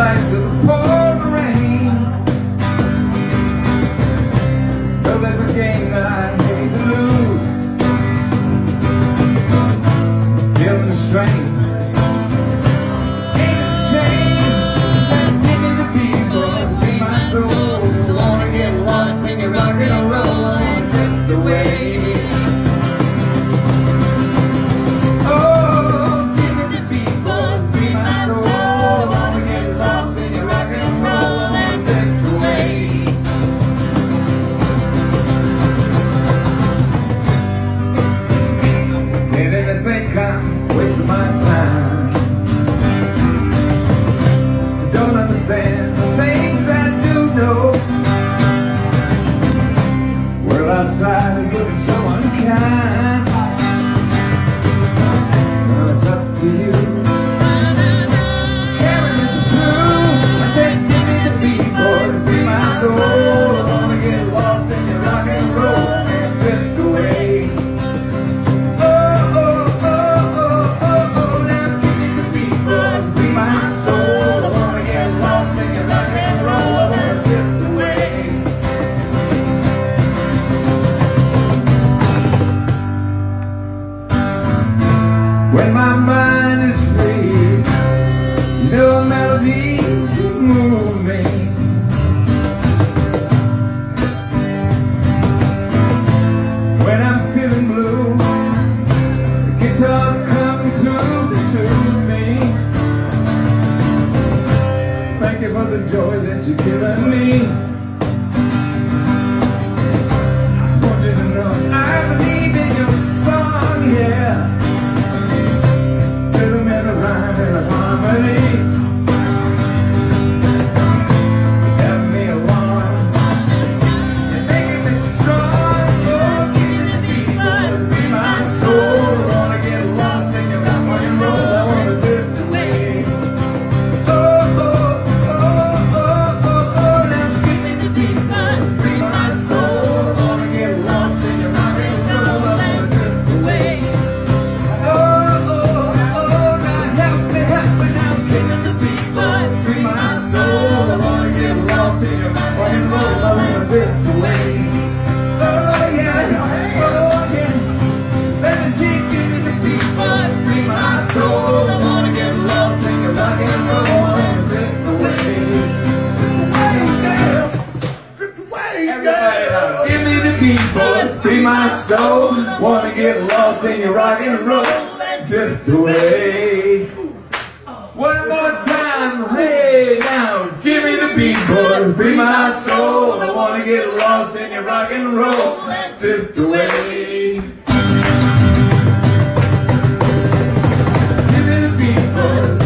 life to the pouring rain. Though there's a game that I hate to lose, feeling the strain. Ain't it a shame? Said give me the people, be my soul. You wanna get lost in your rock and roll and drift away. I'm wasting my time. I don't understand the things I do know. World outside is looking so unkind. Well, it's up to you. Carrying it through. I said, give me the beat, boys, be my soul. I wanna get lost in your rock and roll and drift away. When my mind is free, you know a melody can move me. When I'm feeling blue, the guitars come through to soothe me. Thank you for the joy that you've given me. I want you to know I believe in your song, yeah. And a harmony. You have me along. You're making me strong. Oh, give me the beat, be my soul. I wanna get lost in your rock and roll. I wanna drift away. Oh, oh, oh, oh, oh, oh. Now give me the beat, be my soul. I wanna get lost in your rock and roll. I wanna drift away. Give me the beat, boys, be my soul. Wanna get lost in your rock and roll and drift away. One more time, hey now. Give me the beat, boys, be my soul. I wanna get lost in your rock and roll and drift away. Give me the beat, boys.